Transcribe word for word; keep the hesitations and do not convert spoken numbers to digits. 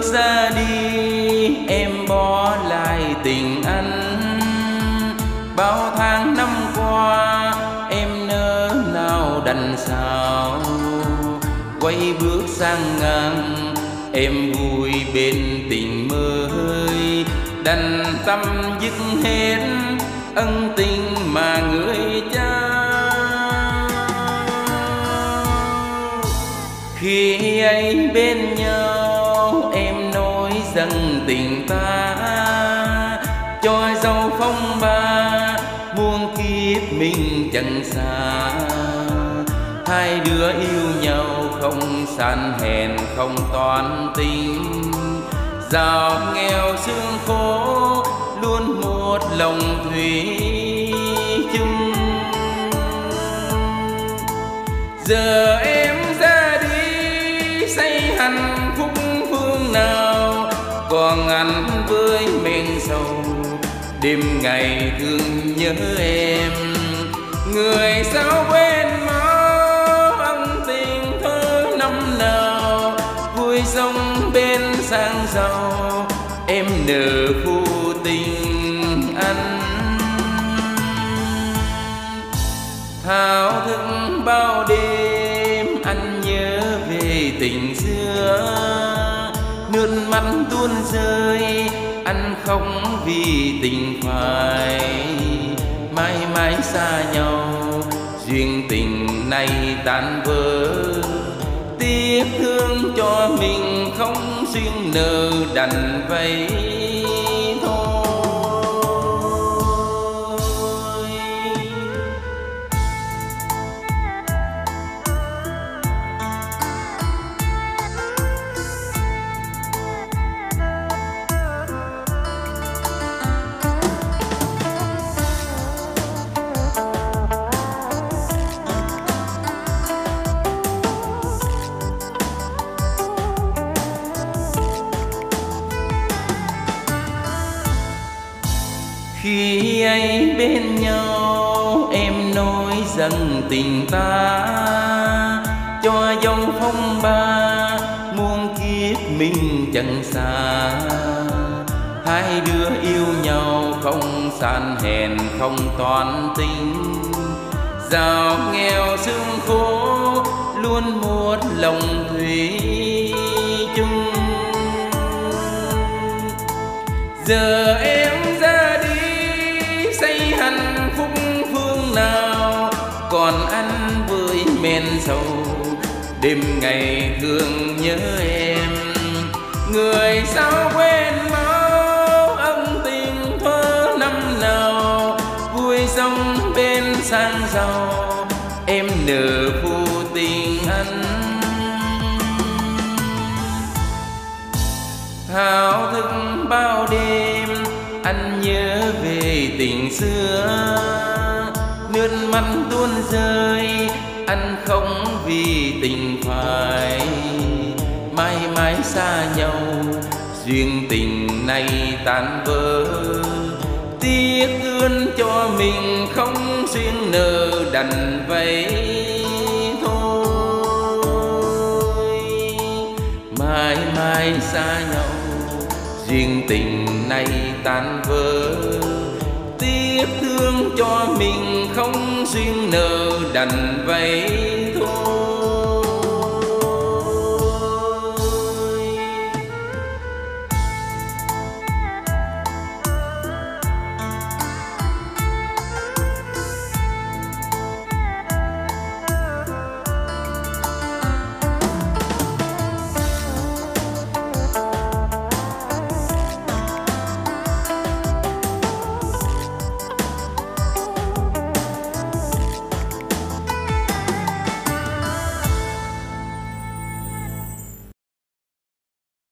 ra đi em bỏ lại tình anh. Bao tháng năm qua em nỡ nào đành sao quay bước sang ngang, em vui bên tình mới đành tâm dứt hết ân tình mà người trao. Khi ấy bên nhau em nói rằng tình ta cho dấu phong ba muôn kiếp mình chẳng xa. Hai đứa yêu nhau không san hẹn không toán tình, giàu nghèo sương khổ luôn một lòng thủy chung. Giờ em ra đi say hạnh phúc phương nào, còn anh với men sầu đêm ngày thương nhớ em. Người sao quên máu ân tình thơ năm nào, vui sống bên sang giàu em nợ phu tình anh. Thao thức bao đêm anh nhớ về tình xưa, nước mắt tuôn rơi anh không vì tình phải. Mãi mãi xa nhau duyên tình này tan vỡ, tiếc thương cho mình không duyên nợ đành vậy thôi. Khi ấy bên nhau em nói rằng tình ta cho dòng phong ba muôn kiếp mình chẳng xa. Hai đứa yêu nhau không san hẹn không toán tình, giàu nghèo sương khổ luôn một lòng thủy chung. Giờ em ra đi say hạnh phúc phương nào, còn anh với men sầu đêm ngày thương nhớ em. Người sao quên máu ân tình thơ năm nào, vui sống bên sang giàu em nợ phu tình anh. Thao thức bao đêm anh nhớ về tình xưa, nước mắt tuôn rơi anh không vì tình phải. Mãi mãi xa nhau duyên tình này tan vỡ, tiếc thương cho mình không duyên nợ đành vậy thôi. Mãi mãi xa nhau duyên tình này tan vỡ, tiếc thương cho mình không duyên nợ đành vậy thôi.